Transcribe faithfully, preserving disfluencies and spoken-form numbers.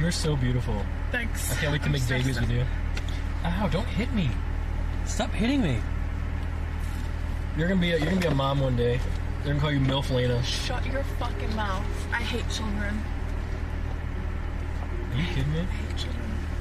You're so beautiful. Thanks. I can't wait to I'm make so babies sorry. with you. Ow! Don't hit me. Stop hitting me. You're gonna be a, you're gonna be a mom one day. They're gonna call you MILF Lena. Shut your fucking mouth. I hate children. Are you kidding me? I hate children.